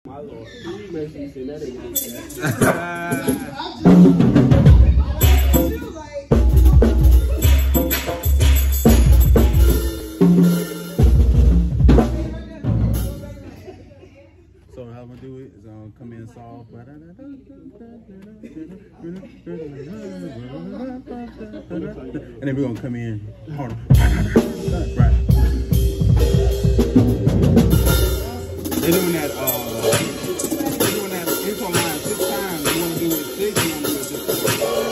My Lord. Please make sure you send that in. So how I'm gonna do it is I'm gonna come in soft, and then we're gonna come in hard. Right. They're doing that. They're doing that intro line 6 times. You want to do it 6? You want to do it 6 times?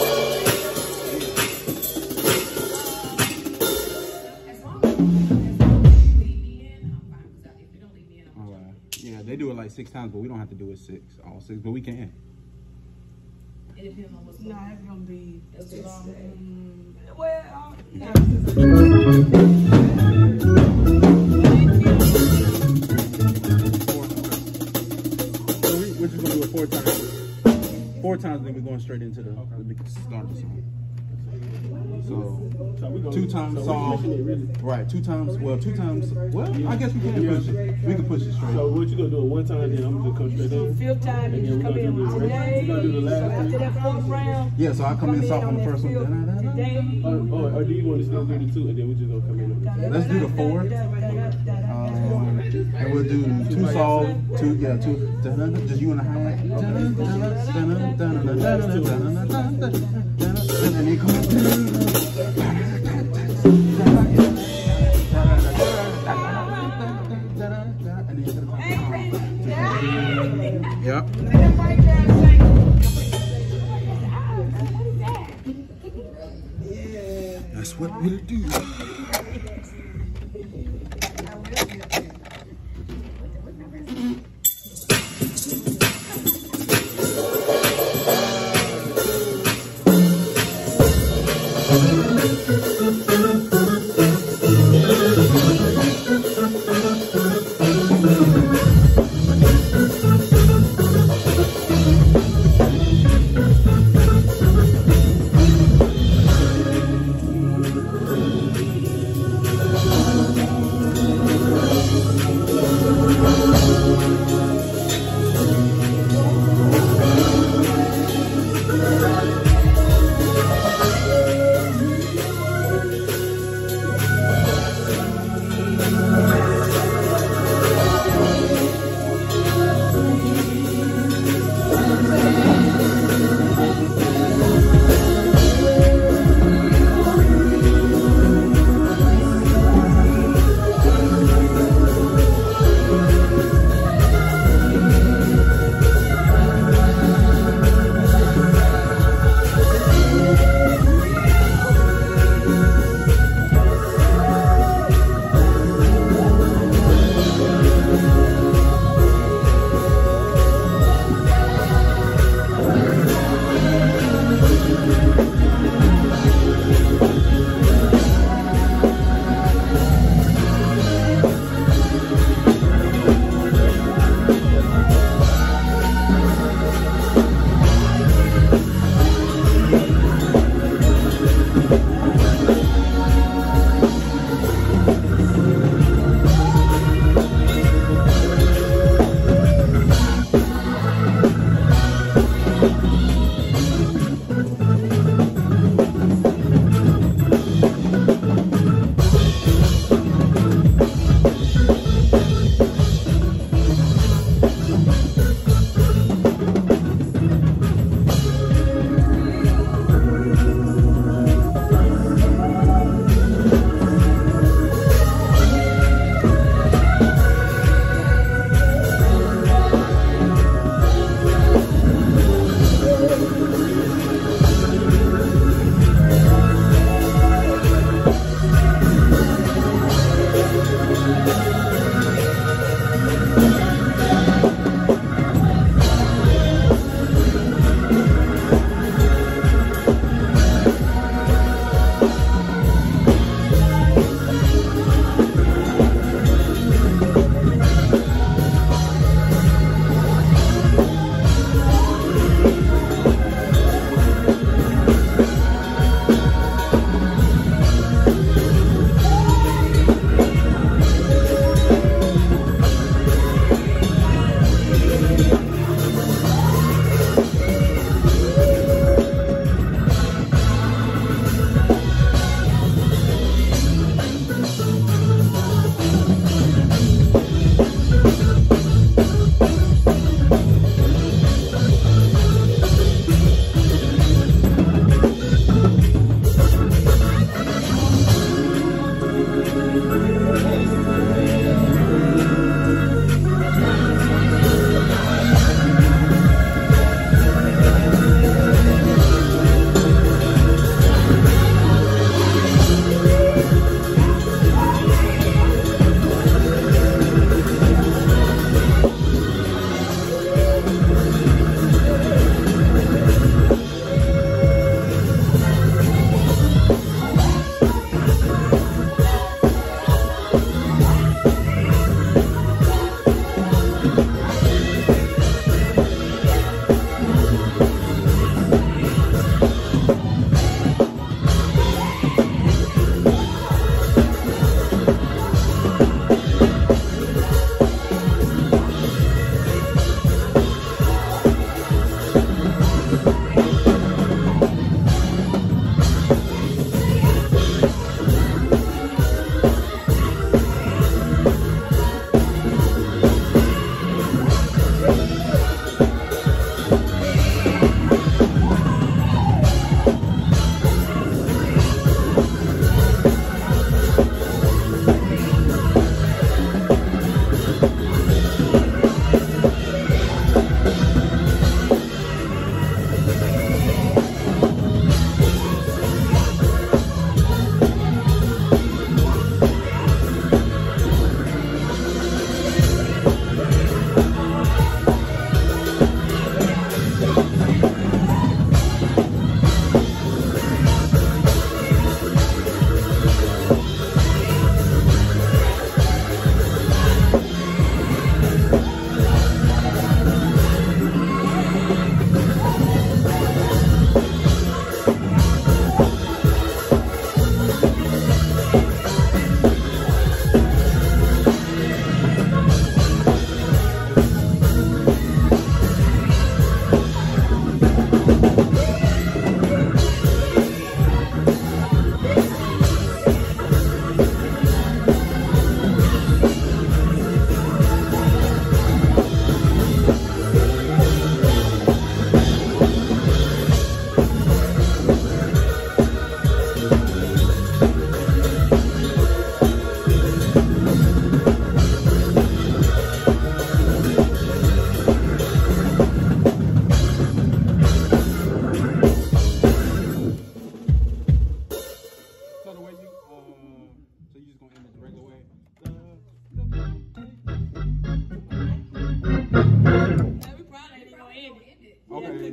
As long as you leave me in, I'm fine. Because if you don't leave me in, I'm fine. Yeah, they do it like 6 times, but we don't have to do it all 6, but we can. It depends on what's No, it's gonna be It's too long. well. So we're just gonna do it 4 times. 4 times, then we're going straight into the start of the song. So 2 times soft, right? 2 times. Well, 2 times. Well, I guess we can push it. We can push it straight. So what you gonna do it 1 time, then I'm gonna come straight in. Fifth time, you just come in today. We're gonna do the last one. After that 4th round. Yeah, so I come in soft on the first one. Today. Or do you want to still do the 2 and then we just gonna come in? Let's do the 4. And we'll do 2 soft, 2. Just you and a hi-hat. And then you come in. Yep. That's what we'll do.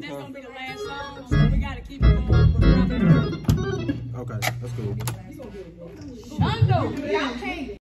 that's gonna be the last song, so we gotta keep it going with Brother. Okay, that's cool. Shondo, y'all can't.